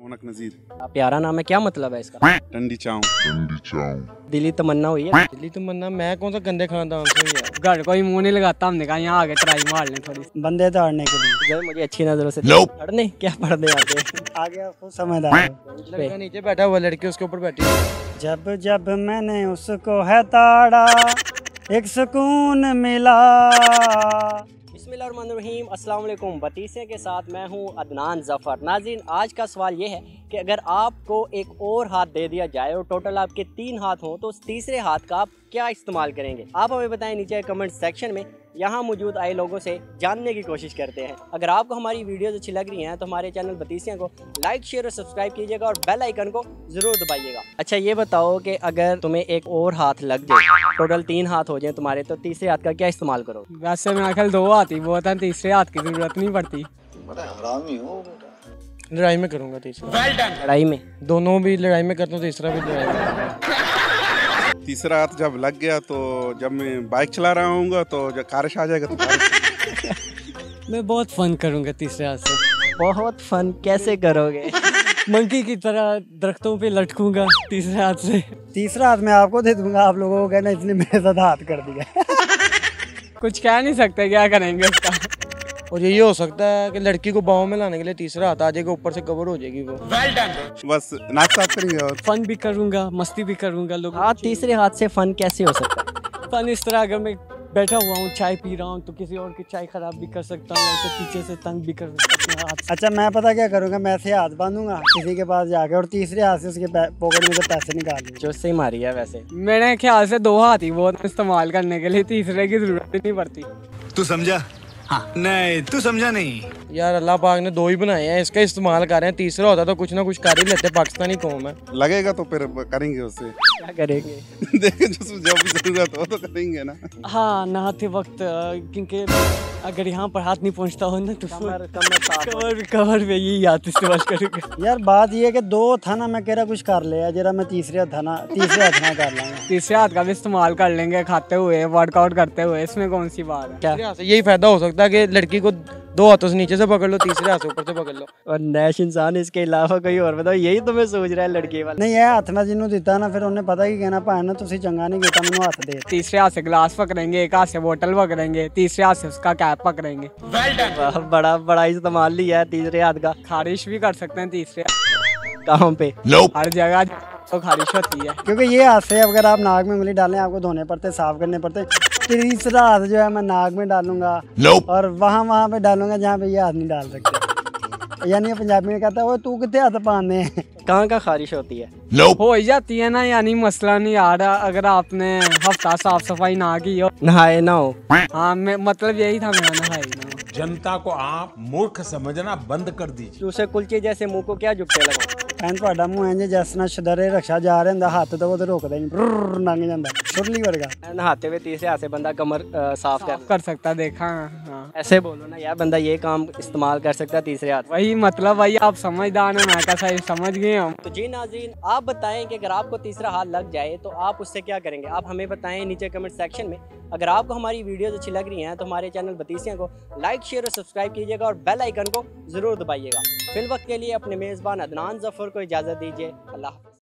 रौनक नजीर। प्यारा नाम है, क्या मतलब है इसका? टंडी चाऊ। दिली तमन्ना हुई है। दिल्ली तो मन्ना, मैं कौन सा गंदे खानदान से हूँ यार। घर कोई मुंह नहीं लगाता, हमने कहा यहाँ आगे ट्राई मार लें थोड़ी बंदे ताड़ने के लिए। जब मुझे अच्छी नजरों से पढ़ने क्या पढ़ने आते हैं। आगे आपको समझदार हो। लड़का नीचे बैठा हुआ, लड़की उसके ऊपर बैठी है। जब जब मैंने उसको है ताड़ा एक सुकून मिला। बिस्मिल्लाहिर्रहमानिर्रहीम, अस्सलाम वालेकुम। बतीसे के साथ मैं हूं अदनान ज़फ़र। नाज़रीन, आज का सवाल ये है कि अगर आपको एक और हाथ दे दिया जाए और टोटल आपके 3 हाथ हों तो उस तीसरे हाथ का आप क्या इस्तेमाल करेंगे? आप हमें बताएं नीचे कमेंट सेक्शन में। यहाँ मौजूद आए लोगों से जानने की कोशिश करते हैं। अगर आपको हमारी वीडियोस अच्छी लग रही हैं तो हमारे चैनल बतीसियाँ को लाइक, शेयर और सब्सक्राइब कीजिएगा और बेल आइकन को ज़रूर दबाइएगा। अच्छा, ये बताओ कि अगर तुम्हें एक और हाथ लग जाए, टोटल 3 हाथ हो जाए तुम्हारे, तो तीसरे हाथ का क्या इस्तेमाल करो? वैसे मेरे ख्याल 2 हाथ ही बहुत है, तीसरे हाथ की जरूरत नहीं पड़ती। लड़ाई में करूंगा तीसरा। लड़ाई में? दोनों भी लड़ाई में करता हूँ, तीसरा भी लड़ाई में। तीसरा हाथ जब लग गया तो जब मैं बाइक चला रहा हूँ तो जब कारश आ जाएगा तो मैं बहुत फन करूंगा तीसरे हाथ से। बहुत फन कैसे करोगे? मंकी की तरह दरख्तों पे लटकूंगा तीसरे हाथ से। तीसरा हाथ मैं आपको दे दूंगा, आप लोगों को कहना इसने मेरे साथ हाथ कर दिया। कुछ कह नहीं सकते क्या करेंगे उसका। और ये हो सकता है कि लड़की को बाहों में लाने के लिए तीसरा हाथ आ जाएगा, ऊपर से कवर हो जाएगी वो। बस नाच साथ करेंगे और फन भी करूंगा, मस्ती भी करूंगा। लोग हाँ, तीसरे हाथ से फन कैसे हो सकता है? फन इस तरह, अगर मैं बैठा हुआ हूँ चाय पी रहा हूँ तो किसी और की चाय खराब भी कर सकता हूँ, ऐसे पीछे से तंग भी कर सकता हूँ हाथ से। अच्छा, मैं पता क्या करूंगा, मैं ऐसे हाथ बांधूंगा किसी के पास जाके और तीसरे हाथ से उसके पॉकेट में से पैसे निकाल लूंगा। जो से मारी है वैसे। मेरे ख्याल से 2 हाथ ही बहुत इस्तेमाल करने के लिए, तीसरे की जरूरत ही नहीं पड़ती। तू समझा? हाँ। नहीं, तू समझा नहीं यार, अल्लाह पाक ने 2 ही बनाए हैं, इसका इस्तेमाल कर रहे हैं। तीसरा होता तो कुछ ना कुछ कर ही लेते, पाकिस्तानी कौम है। लगेगा तो फिर करेंगे उससे। क्या करेंगे? देखे जो भी जरूरत हो तो करेंगे ना। हाँ, नहाते वक्त, क्योंकि अगर यहाँ पर हाथ नहीं पहुँचता हो ना तो कवर पे यही हाथ इस्तेमाल करेंगे। यार बात ये है कि 2 था ना, मैं कह रहा कुछ कर ले जरा, मैं तीसरे हाथ ना कर लूंगा। तीसरे हाथ का भी इस्तेमाल कर लेंगे, खाते हुए, वर्कआउट करते हुए, इसमें कौन सी बात है? क्या यही फायदा हो सकता है कि लड़की को 2 हाथों से नीचे से पकड़ लो, तीसरे हाथ से ऊपर से पकड़ लो। और नैश इंसान इसके अलावा कोई और बताओ, यही तो मैं सोच रहा है लड़की वाला। नहीं, ये हाथ मैं जिन्हों दिता ना, फिर उन्हें पता ही कहना भाई ना तुसी चंगा नहीं किया, मैंने हाथ दे। तीसरे हाथ से गिलास पकड़ेंगे, एक हाथ से बोतल पकड़ेंगे, तीसरे हाथ से उसका कैप पकड़ेंगे। बड़ा इस्तेमाल लिया है तीसरे हाथ का। खारिश भी कर सकते हैं तीसरे कहाँ पे? हर जगह तो खारिश होती है, क्योंकि ये हाथ से अगर आप नाक में उंगली डालें आपको धोने पड़ते, साफ करने पड़ते। तीसरा हाथ जो है मैं नाक में डालूंगा और वहाँ पे डालूंगा जहाँ पे ये हाथ नहीं डाल सकते। यानी पंजाबी में कहता है वो तू कितने हाथ पाने। कहाँ का खारिश होती है? हो ही जाती है ना, यानी मसला नहीं आ रहा अगर आपने हफ्ता साफ सफाई ना की हो, नहाए ना हो। हाँ, मतलब यही था मेरा, नहाए ना हो। जनता को आप मूर्ख समझना बंद कर दीजिए। दूसरे कुलचे जैसे मुंह को क्या झुकते लगा? ਭੈਣ ਤੁਹਾਡਾ ਮੂੰਹ ਇੰਜ ਜਿਸ ਨਾਲ ਸ਼ਦਰੇ ਰਕਸ਼ਾ ਜਾ ਰਿਹਾ ਹੁੰਦਾ, ਹੱਥ ਤਾਂ ਉਹ ਤੇ ਰੁਕਦਾ ਹੀ ਨਹੀਂ, ਲੰਘ ਜਾਂਦਾ ਸੁਰਲੀ ਵਰਗਾ। नहाते हुए तीसरे हाथ से बंदा कमर साफ कर सकता है, देखा। हाँ, ऐसे बोलो ना यार, बंदा ये काम इस्तेमाल कर सकता है तीसरे हाथ। वही मतलब, वही आप समझदार हैं, मैं कैसा समझ गए हम। तो जी नाज़रीन, आप बताएं कि अगर आपको तीसरा हाथ लग जाए तो आप उससे क्या करेंगे? आप हमें बताएं नीचे कमेंट सेक्शन में। अगर आपको हमारी वीडियोस अच्छी लग रही हैं तो हमारे चैनल बतीसियाँ को लाइक, शेयर और सब्सक्राइब कीजिएगा और बेल आइकन को ज़रूर दबाइएगा। फिल वक्त के लिए अपने मेज़बान अदनान ज़फ़र को इजाज़त दीजिए। अल्लाह।